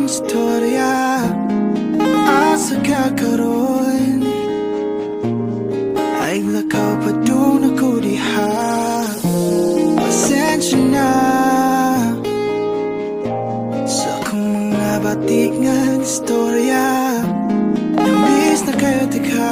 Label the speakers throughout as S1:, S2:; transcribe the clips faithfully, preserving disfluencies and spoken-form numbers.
S1: istorya asa kakaroon ay lakaw pa doon ako diha. Pasensya na sa kong mga batik nga istorya. Namiss na kayo tika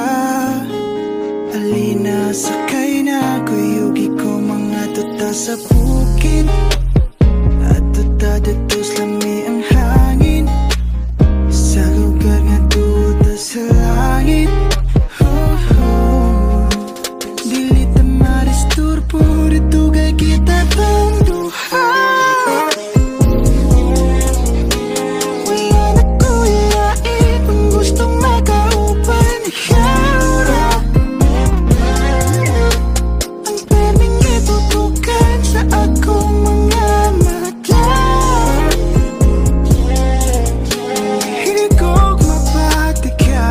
S1: alina sakay na kuyugi ko mga tuta sa bukid. At tuta dito slami ang hangin sa lugar nga tuta sa langit. Oh, oh. Dili ta maristurbo dito kay kita ang duha. Wala na kuyain kung gustong makaupan ihara. Ang perming itutukan sa akong mga mata. Hindi ko mapatika.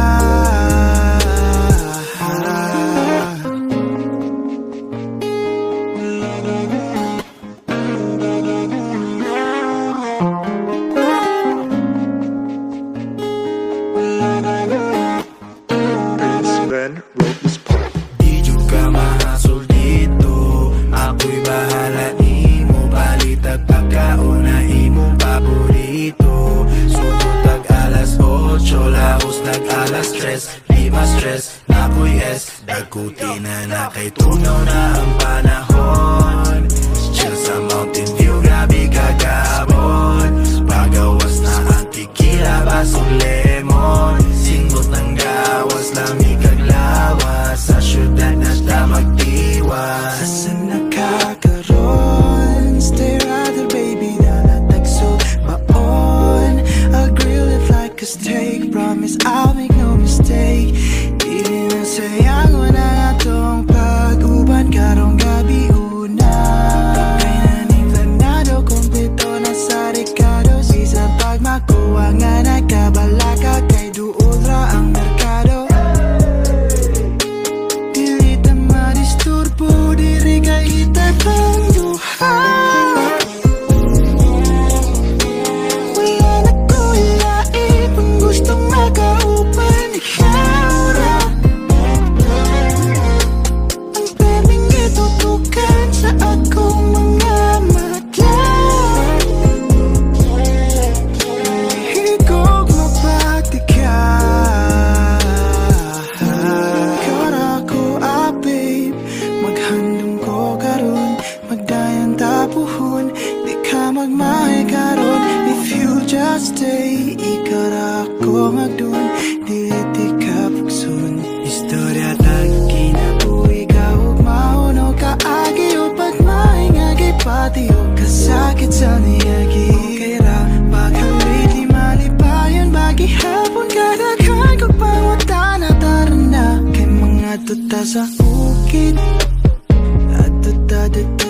S2: Ben wrote this part.
S3: Di jud ka mahasol dito, ako'y bahala imo. Balitag pagkaon na imong paborito. Suko tag alas otso, laos tag alas tres. Di ma stress, nako'y S. Dagkuti na na kay tunaw na ang panahon. Chill sa mountain view, grabe kagabon. Pagawas na ang tequila, basong lemon. Singot ng gawas, lamig kag lawas. Sa syudad na ta magdiwas.
S1: Asan nakakaroon? Stay rather baby na natagso baon. I'll grill it like a steak. Promise I'll make no mistake. Dili na sayang wala na tong pag-uban karong gabi una. Kay naning planado kumpleto na sa Ricardo. Sisa pag makuha nga nagkabalaka kay duol ra ang merkado. Dili ta madisturbo diri kay kita ang duha. Wala na kuyain kung gustong makaupan ihara. Ang perming itutukan sa akong mga mata. Hindi ko mapatika. Kara ko ah babe, maghandong ko karon, magdayan tapuhon. Di ka magmahay karon, if you just stay. Ikara ko magdun, dili ka pugsun. Istorya tag kinabuhi ka ug mauno kaagi o pagmahay nga gipati o kasakit sa niyagi. Okay ra, paghalit di malipayon bagi hapon kadaghan kog pangutana tara na kay mga tuta sa bukid. At tuta dito